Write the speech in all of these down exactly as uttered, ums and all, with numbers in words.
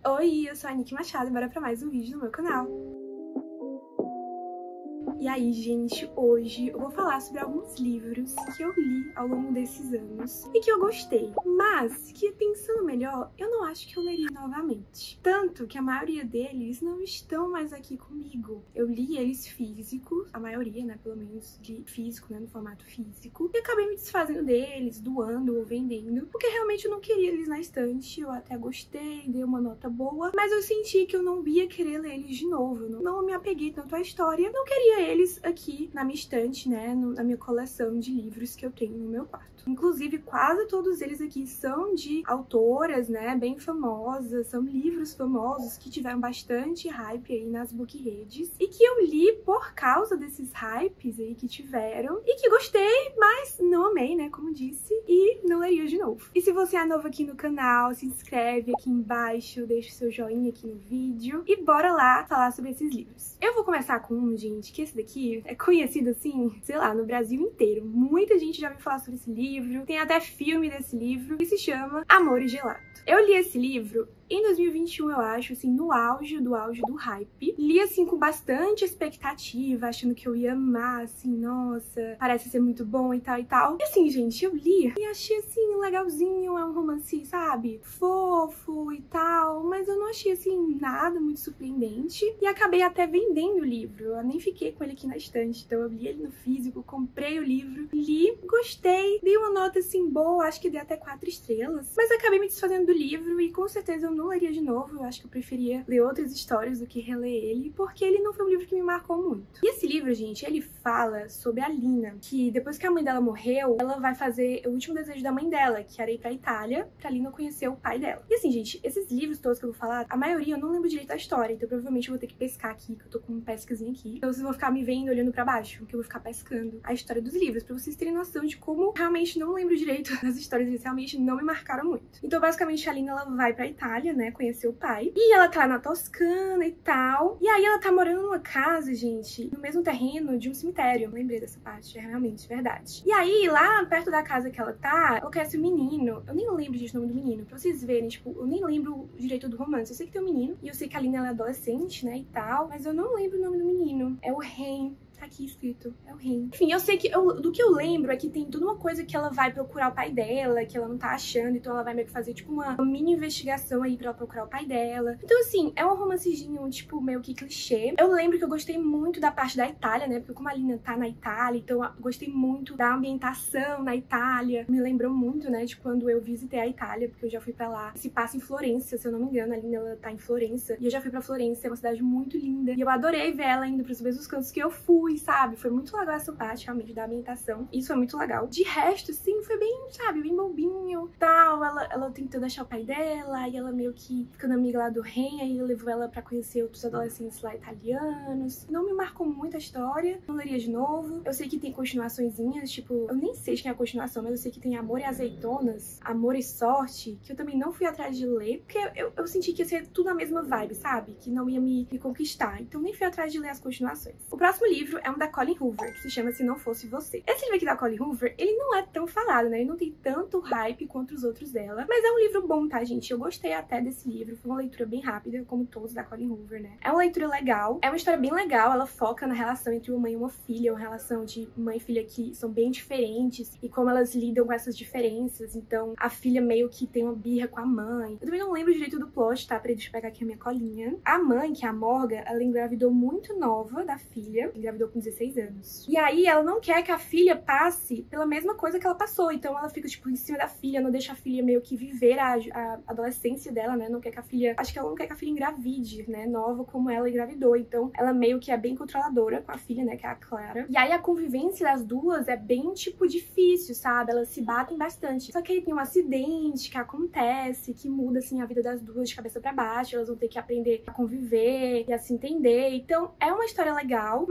Oi, eu sou a Nick Machado e bora pra mais um vídeo no meu canal. E aí, gente, hoje eu vou falar sobre alguns livros que eu li ao longo desses anos e que eu gostei, mas que, pensando melhor, eu não acho que eu leria novamente. Tanto que a maioria deles não estão mais aqui comigo. Eu li eles físicos, a maioria, né, pelo menos de físico, né, no formato físico, e acabei me desfazendo deles, doando ou vendendo, porque realmente eu não queria eles na estante. Eu até gostei, dei uma nota boa, mas eu senti que eu não ia querer ler eles de novo. Eu não, não me apeguei tanto à história, não queria eles aqui na minha estante, né, no, na minha coleção de livros que eu tenho no meu quarto. Inclusive, quase todos eles aqui são de autoras, né, bem famosas, são livros famosos que tiveram bastante hype aí nas bookredes e que eu li por causa desses hypes aí que tiveram e que gostei, mas não amei, né, como disse, e não leria de novo. E se você é novo aqui no canal, se inscreve aqui embaixo, deixa o seu joinha aqui no vídeo e bora lá falar sobre esses livros. Eu vou começar com um, gente, que esse daqui é conhecido assim, sei lá, no Brasil inteiro. Muita gente já ouviu falar sobre esse livro, tem até filme desse livro, que se chama Amor e Gelato. Eu li esse livro em dois mil e vinte e um, eu acho, assim, no auge do auge do hype. Li, assim, com bastante expectativa, achando que eu ia amar, assim, nossa, parece ser muito bom e tal e tal. E assim, gente, eu li e achei, assim, legalzinho, é um romance, sabe, fofo e tal, mas eu não achei, assim, nada muito surpreendente. E acabei até vendendo o livro, eu nem fiquei com ele aqui na estante, então eu li ele no físico, comprei o livro, li, gostei, dei uma nota, assim, boa, acho que dei até quatro estrelas, mas acabei me desfazendo do livro e com certeza eu não leria de novo. Eu acho que eu preferia ler outras histórias do que reler ele, porque ele não foi um livro que me marcou muito. E esse livro, gente, ele fala sobre a Lina, que depois que a mãe dela morreu, ela vai fazer o último desejo da mãe dela, que era ir pra Itália, pra Lina conhecer o pai dela. E assim, gente, esses livros todos que eu vou falar, a maioria eu não lembro direito da história, então provavelmente eu vou ter que pescar aqui, que eu tô com um pescazinho aqui. Então vocês vão ficar me vendo olhando pra baixo, que eu vou ficar pescando a história dos livros, pra vocês terem noção de como realmente não lembro direito das histórias, eles realmente não me marcaram muito. Então basicamente a Lina, ela vai pra Itália, né, conhecer o pai. E ela tá na Toscana e tal. E aí ela tá morando numa casa, gente, no mesmo terreno de um cemitério. Eu lembrei dessa parte, é realmente verdade. E aí, lá perto da casa que ela tá, ela conhece um menino. Eu nem lembro, gente, o nome do menino. Pra vocês verem, tipo, eu nem lembro direito do romance. Eu sei que tem um menino. E eu sei que a Lina, ela é adolescente, né, e tal. Mas eu não lembro o nome do menino. É o Ren. Tá aqui escrito, é o Ren. Enfim, eu sei que, eu, do que eu lembro é que tem toda uma coisa que ela vai procurar o pai dela, que ela não tá achando, então ela vai meio que fazer, tipo, uma, uma mini investigação aí pra ela procurar o pai dela. Então, assim, é um romancezinho, tipo, meio que clichê. Eu lembro que eu gostei muito da parte da Itália, né, porque como a Lina tá na Itália, então eu gostei muito da ambientação na Itália. Me lembrou muito, né, de quando eu visitei a Itália, porque eu já fui pra lá. Se passa em Florença, se eu não me engano, a Lina, ela tá em Florença. E eu já fui pra Florença, é uma cidade muito linda. E eu adorei ver ela indo pros mesmos cantos que eu fui, sabe? Foi muito legal essa parte, realmente, da ambientação. Isso foi muito legal. De resto, sim, foi bem, sabe, bem bobinho, tal. Ela, ela tentando achar o pai dela, e ela meio que ficando amiga lá do Ren, aí levou ela pra conhecer outros adolescentes lá italianos. Não me marcou muito a história, não leria de novo. Eu sei que tem continuaçõezinhas, tipo, eu nem sei quem é a continuação, mas eu sei que tem Amor e Azeitonas, Amor e Sorte, que eu também não fui atrás de ler, porque eu, eu senti que ia ser tudo a mesma vibe, sabe? Que não ia me, me conquistar. Então nem fui atrás de ler as continuações. O próximo livro é um da Colleen Hoover, que se chama Se Não Fosse Você. Esse livro aqui da Colleen Hoover, ele não é tão falado, né? Ele não tem tanto hype quanto os outros dela, mas é um livro bom, tá, gente? Eu gostei até desse livro, foi uma leitura bem rápida, como todos da Colleen Hoover, né? É uma leitura legal, é uma história bem legal, ela foca na relação entre uma mãe e uma filha, uma relação de mãe e filha que são bem diferentes e como elas lidam com essas diferenças. Então, a filha meio que tem uma birra com a mãe. Eu também não lembro direito do plot, tá? Peraí, deixa eu pegar aqui a minha colinha. A mãe, que é a Morgan, ela engravidou muito nova da filha, engravidou com dezesseis anos. E aí ela não quer que a filha passe pela mesma coisa que ela passou, então ela fica, tipo, em cima da filha, não deixa a filha meio que viver a, a adolescência dela, né, não quer que a filha, acho que ela não quer que a filha engravide, né, nova como ela engravidou, então ela meio que é bem controladora com a filha, né, que é a Clara. E aí a convivência das duas é bem, tipo, difícil, sabe, elas se batem bastante. Só que aí tem um acidente que acontece, que muda, assim, a vida das duas de cabeça pra baixo, elas vão ter que aprender a conviver e a se entender, então é uma história legal, mas assim, também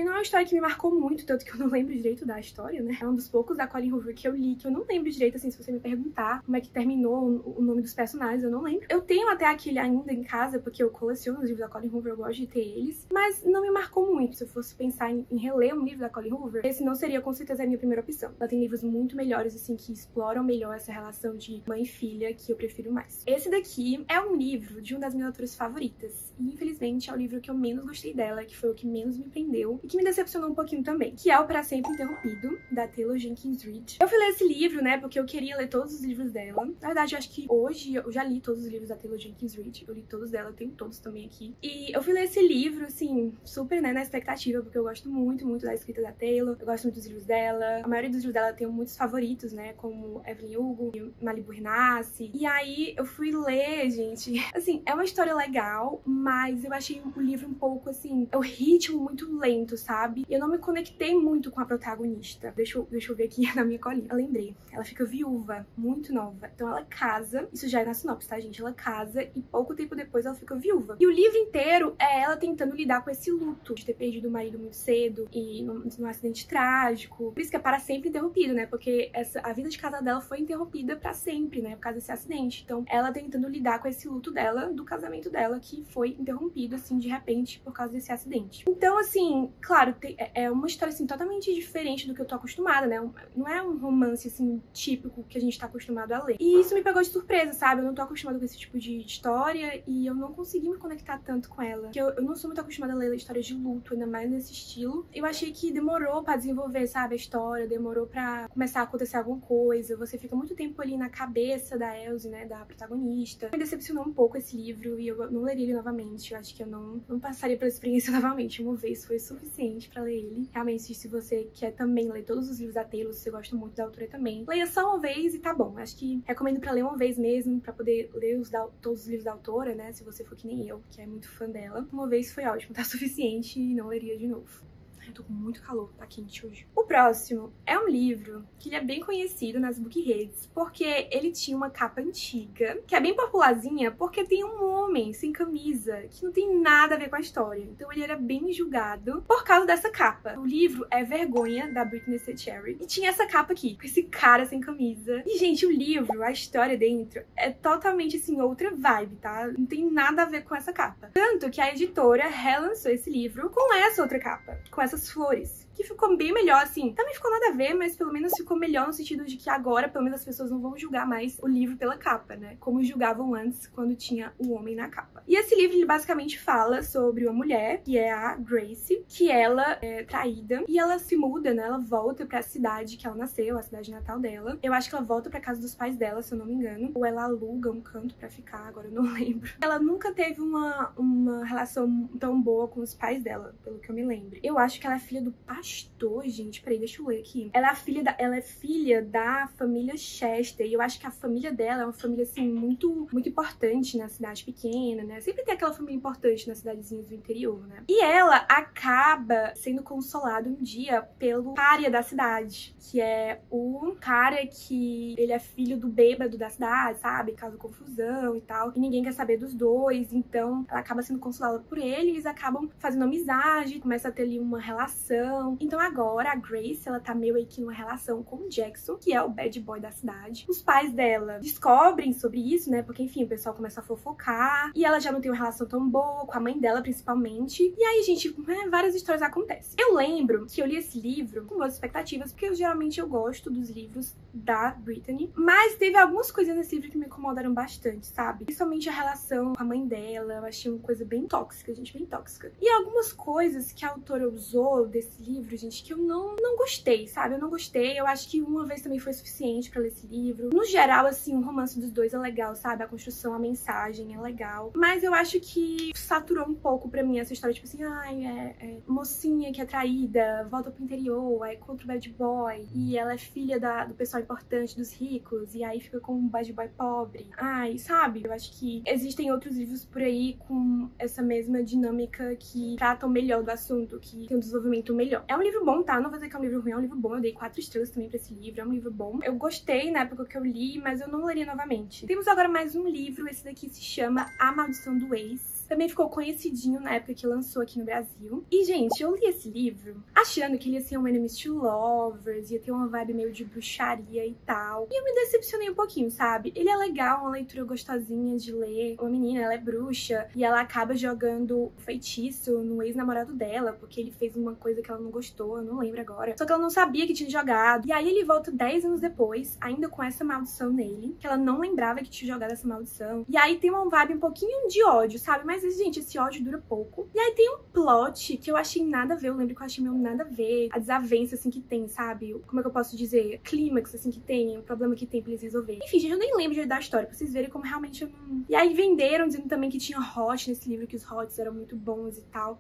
não é uma história que me marcou muito, tanto que eu não lembro direito da história, né? É um dos poucos da Colleen Hoover que eu li, que eu não lembro direito, assim, se você me perguntar como é que terminou o nome dos personagens, eu não lembro. Eu tenho até aquele ainda em casa, porque eu coleciono os livros da Colleen Hoover, eu gosto de ter eles, mas não me marcou muito. Se eu fosse pensar em, em reler um livro da Colleen Hoover, esse não seria com certeza a minha primeira opção. Ela tem livros muito melhores, assim, que exploram melhor essa relação de mãe e filha, que eu prefiro mais. Esse daqui é um livro de uma das minhas autoras favoritas, e infelizmente é o livro que eu menos gostei dela, que foi o que menos me prendeu, e que me decepcionou um pouquinho também, que é o Pra Sempre Interrompido, da Taylor Jenkins Reid. Eu fui ler esse livro, né, porque eu queria ler todos os livros dela. Na verdade, eu acho que hoje eu já li todos os livros da Taylor Jenkins Reid, eu li todos dela, eu tenho todos também aqui. E eu fui ler esse livro, assim, super, né, na expectativa, porque eu gosto muito, muito da escrita da Taylor, eu gosto muito dos livros dela. A maioria dos livros dela tem muitos favoritos, né, como Evelyn Hugo, Malibu Renasce. E aí eu fui ler, gente, assim, é uma história legal, mas eu achei o livro um pouco, assim, é o ritmo muito lento, sabe? E eu não me conectei muito com a protagonista. Deixa eu, deixa eu ver aqui na minha colinha. Eu lembrei. Ela fica viúva, muito nova. Então ela casa, isso já é na sinopse, tá, gente? Ela casa e pouco tempo depois ela fica viúva. E o livro inteiro é ela tentando lidar com esse luto de ter perdido o marido muito cedo e num, num acidente trágico. Por isso que é para sempre interrompido, né? Porque essa, a vida de casa dela foi interrompida pra sempre, né? Por causa desse acidente. Então ela tentando lidar com esse luto dela, do casamento dela, que foi interrompido, assim, de repente, por causa desse acidente. Então, assim, claro, tem, é uma história, assim, totalmente diferente do que eu tô acostumada, né? Não é um romance, assim, típico que a gente tá acostumado a ler. E isso me pegou de surpresa, sabe? Eu não tô acostumada com esse tipo de história e eu não consegui me conectar tanto com ela. Porque eu, eu não sou muito acostumada a ler histórias de luto, ainda mais nesse estilo. Eu achei que demorou pra desenvolver, sabe, a história, demorou pra começar a acontecer alguma coisa. Você fica muito tempo ali na cabeça da Elsie, né, da protagonista. Me decepcionou um pouco esse livro e eu não leria ele novamente. Eu acho que eu não, não passaria pela experiência novamente. Uma vez foi suficiente pra ler ele. Realmente, se você quer também ler todos os livros da Taylor, se você gosta muito da autora também, leia só uma vez e tá bom. Acho que recomendo pra ler uma vez mesmo, pra poder ler os da, todos os livros da autora, né, se você for que nem eu, que é muito fã dela. Uma vez foi ótimo, tá suficiente e não leria de novo. Eu tô com muito calor, tá quente hoje. O próximo é um livro que ele é bem conhecido nas bookreads, porque ele tinha uma capa antiga, que é bem popularzinha, porque tem um homem sem camisa, que não tem nada a ver com a história. Então ele era bem julgado por causa dessa capa. O livro é Vergonha, da Brittany C. Cherry, e tinha essa capa aqui, com esse cara sem camisa. E, gente, o livro, a história dentro, é totalmente, assim, outra vibe, tá? Não tem nada a ver com essa capa. Tanto que a editora relançou esse livro com essa outra capa, com essa flores, que ficou bem melhor, assim. Também ficou nada a ver, mas pelo menos ficou melhor no sentido de que agora, pelo menos, as pessoas não vão julgar mais o livro pela capa, né? Como julgavam antes, quando tinha o homem na capa. E esse livro, ele basicamente fala sobre uma mulher, que é a Grace, que ela é traída e ela se muda, né? Ela volta pra cidade que ela nasceu, a cidade natal dela. Eu acho que ela volta pra casa dos pais dela, se eu não me engano. Ou ela aluga um canto pra ficar, agora eu não lembro. Ela nunca teve uma, uma relação tão boa com os pais dela, pelo que eu me lembro. Eu acho que ela é filha do pastor, gente. Peraí, deixa eu ler aqui. Ela é filha da, ela é filha da família Chester. E eu acho que a família dela é uma família, assim, muito, muito importante na cidade pequena, né? Sempre tem aquela família importante nas cidadezinhas do interior, né? E ela acaba sendo consolada um dia pelo pária da cidade, que é o cara que ele é filho do bêbado da cidade, sabe? Causa confusão e tal. E ninguém quer saber dos dois. Então, ela acaba sendo consolada por ele. E eles acabam fazendo amizade, começa a ter ali uma relação. Então agora a Grace, ela tá meio aí que numa relação com o Jackson, que é o bad boy da cidade. Os pais dela descobrem sobre isso, né? Porque, enfim, o pessoal começa a fofocar. E ela já não tem uma relação tão boa com a mãe dela, principalmente. E aí, gente, né, várias histórias acontecem. Eu lembro que eu li esse livro com boas expectativas, porque eu, geralmente eu gosto dos livros da Brittany. Mas teve algumas coisas nesse livro que me incomodaram bastante, sabe? Principalmente a relação com a mãe dela. Eu achei uma coisa bem tóxica, gente, bem tóxica. E algumas coisas que a autora usou desse livro, gente, que eu não, não gostei, sabe? Eu não gostei. Eu acho que uma vez também foi suficiente pra ler esse livro. No geral, assim, o romance dos dois é legal, sabe? A construção, a mensagem é legal. Mas eu acho que saturou um pouco pra mim essa história, tipo assim, ai, é, é mocinha que é traída, volta pro interior, aí contra o bad boy, e ela é filha da, do pessoal importante, dos ricos, e aí fica com um bad boy pobre. Ai, sabe? Eu acho que existem outros livros por aí com essa mesma dinâmica que tratam melhor do assunto, que tem um desenvolvimento melhor. É um livro bom, tá? Não vou dizer que é um livro ruim, é um livro bom. Eu dei quatro estrelas também pra esse livro, é um livro bom. Eu gostei na época que eu li, mas eu não leria novamente. Temos agora mais um livro, esse daqui se chama A Maldição do Ex. Também ficou conhecidinho na época que lançou aqui no Brasil. E, gente, eu li esse livro achando que ele ia ser um Enemies to Lovers, ia ter uma vibe meio de bruxaria e tal. E eu me decepcionei um pouquinho, sabe? Ele é legal, uma leitura gostosinha de ler. Uma menina, ela é bruxa e ela acaba jogando feitiço no ex-namorado dela, porque ele fez uma coisa que ela não gostou, eu não lembro agora. Só que ela não sabia que tinha jogado. E aí ele volta dez anos depois, ainda com essa maldição nele, que ela não lembrava que tinha jogado essa maldição. E aí tem uma vibe um pouquinho de ódio, sabe? Mas, gente, esse ódio dura pouco. E aí tem um plot que eu achei nada a ver, eu lembro que eu achei meio nada a ver. A desavença, assim, que tem, sabe? Como é que eu posso dizer? Clímax, assim, que tem, o problema que tem pra eles resolverem. Enfim, gente, eu nem lembro de da história, pra vocês verem como realmente eu não... E aí venderam, dizendo também que tinha hot nesse livro, que os hots eram muito bons e tal.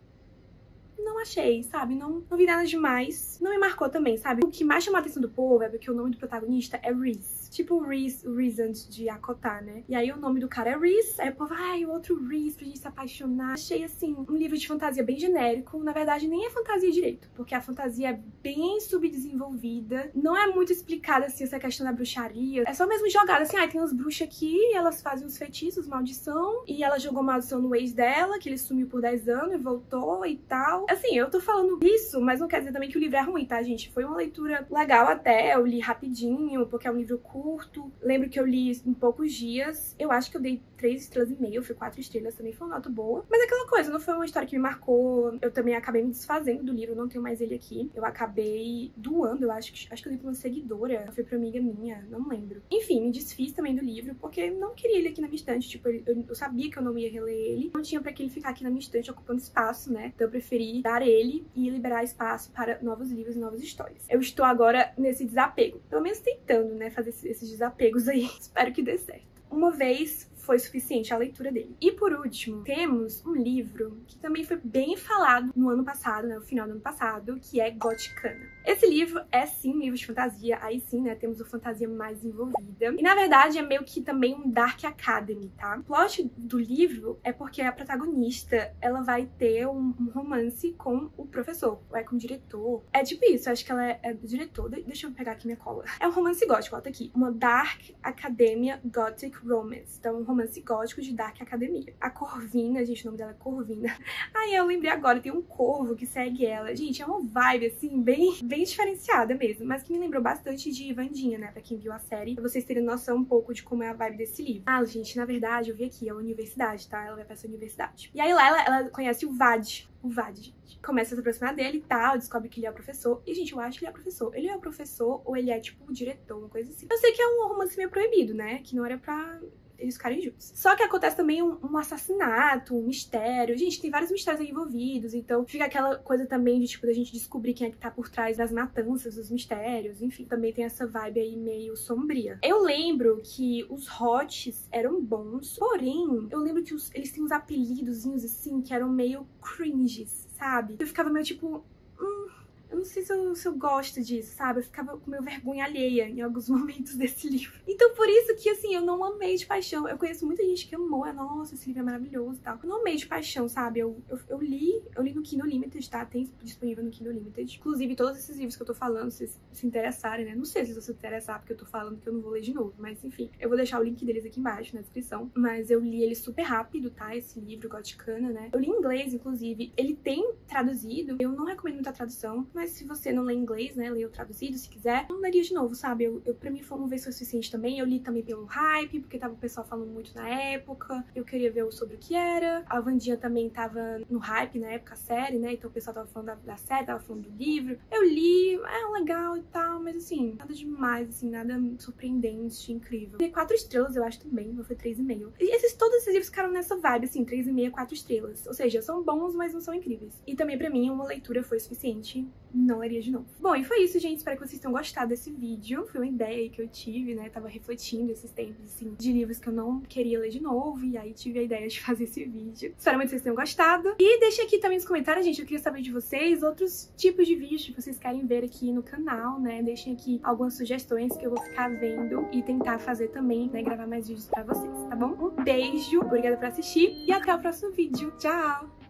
Não achei, sabe? Não, não vi nada demais. Não me marcou também, sabe? O que mais chamou a atenção do povo é porque o nome do protagonista é Rhys. Tipo o Rhys, o Rhysand de Akotar, né? E aí o nome do cara é Rhys, aí o povo, ai, o outro Rhys pra gente se apaixonar. Achei, assim, um livro de fantasia bem genérico. Na verdade, nem é fantasia direito, porque a fantasia é bem subdesenvolvida. Não é muito explicada, assim, essa questão da bruxaria. É só mesmo jogada, assim, ai, tem umas bruxas aqui, elas fazem uns feitiços, maldição, e ela jogou maldição no ex dela, que ele sumiu por dez anos e voltou e tal. Assim, eu tô falando isso, mas não quer dizer também que o livro é ruim, tá, gente? Foi uma leitura legal até, eu li rapidinho, porque é um livro curto. Curto. Lembro que eu li em poucos dias. Eu acho que eu dei três estrelas e meia, foi quatro estrelas, também foi uma nota boa. Mas aquela coisa, não foi uma história que me marcou. Eu também acabei me desfazendo do livro, não tenho mais ele aqui. Eu acabei doando, eu acho que acho que eu dei pra uma seguidora, foi pra amiga minha, não lembro. Enfim, me desfiz também do livro, porque não queria ele aqui na minha estante. Tipo, eu, eu sabia que eu não ia reler ele. Não tinha pra que ele ficar aqui na minha estante ocupando espaço, né? Então eu preferi dar ele e liberar espaço para novos livros e novas histórias. Eu estou agora nesse desapego. Pelo menos tentando, né, fazer esse esses desapegos aí. Espero que dê certo. Uma vez foi suficiente a leitura dele. E por último, temos um livro que também foi bem falado no ano passado, né, no final do ano passado, que é Gothicana. Esse livro é sim um livro de fantasia, aí sim, né, temos a fantasia mais envolvida. E na verdade é meio que também um Dark Academy, tá? O plot do livro é porque a protagonista, ela vai ter um, um romance com o professor, ou é com o diretor. É tipo isso, eu acho que ela é, é do diretor. De deixa eu pegar aqui minha cola. É um romance gótico, bota aqui. Uma Dark Academia Gothic Romance. Então, um romance gótico de Dark Academia. A Corvina, gente, o nome dela é Corvina. Ai, eu lembrei agora, tem um corvo que segue ela. Gente, é uma vibe, assim, bem, bem diferenciada mesmo, mas que me lembrou bastante de Wandinha, né, pra quem viu a série, pra vocês terem noção um pouco de como é a vibe desse livro. Ah, gente, na verdade, eu vi aqui, é a universidade, tá? Ela vai pra essa universidade. E aí lá, ela, ela conhece o Vad. O Vad, gente. Começa a se aproximar dele e tal, descobre que ele é o professor. E, gente, eu acho que ele é o professor. Ele é o professor ou ele é, tipo, o diretor, uma coisa assim. Eu sei que é um romance meio proibido, né? Que não era pra eles ficarem juntos. Só que acontece também um, um assassinato, um mistério. Gente, tem vários mistérios aí envolvidos, então fica aquela coisa também de, tipo, da gente descobrir quem é que tá por trás das matanças, dos mistérios, enfim. Também tem essa vibe aí meio sombria. Eu lembro que os hots eram bons, porém, eu lembro que os, eles têm uns apelidozinhos, assim, que eram meio cringes, sabe? Eu ficava meio, tipo... Hum, eu não sei se eu, se eu gosto disso, sabe? Eu ficava com meio vergonha alheia em alguns momentos desse livro. Então, por isso que, assim, eu não amei de paixão. Eu conheço muita gente que amou, é, nossa, esse livro é maravilhoso e tal. Eu não amei de paixão, sabe? Eu, eu, eu li, eu li no Kindle Limited, tá? Tem disponível no Kindle Limited. Inclusive, todos esses livros que eu tô falando, se vocês se interessarem, né? Não sei se vocês se interessar, porque eu tô falando que eu não vou ler de novo, mas enfim. Eu vou deixar o link deles aqui embaixo, na descrição. Mas eu li ele super rápido, tá? Esse livro, Gothicana, né? Eu li em inglês, inclusive. Ele tem traduzido. Eu não recomendo muita tradução, mas se você não lê inglês, né, lê o traduzido, se quiser, não leria de novo, sabe? Eu, eu, pra mim foi uma vez foi suficiente também. Eu li também pelo hype, porque tava o pessoal falando muito na época. Eu queria ver sobre o que era. A Wandinha também tava no hype na época, a série, né? Então o pessoal tava falando da, da série, tava falando do livro. Eu li, é legal e tal, mas assim, nada demais, assim, nada surpreendente, incrível. Dei quatro estrelas, eu acho também, não foi três e meio. E esses, todos esses livros ficaram nessa vibe, assim, três e meio, quatro estrelas. Ou seja, são bons, mas não são incríveis. E também pra mim, uma leitura foi suficiente. Não leria de novo. Bom, e foi isso, gente. Espero que vocês tenham gostado desse vídeo. Foi uma ideia que eu tive, né? Tava refletindo esses tempos, assim, de livros que eu não queria ler de novo. E aí tive a ideia de fazer esse vídeo. Espero muito que vocês tenham gostado. E deixem aqui também nos comentários, gente. Eu queria saber de vocês outros tipos de vídeos que vocês querem ver aqui no canal, né? Deixem aqui algumas sugestões que eu vou ficar vendo e tentar fazer também, né? Gravar mais vídeos pra vocês, tá bom? Um beijo, obrigada por assistir e até o próximo vídeo. Tchau!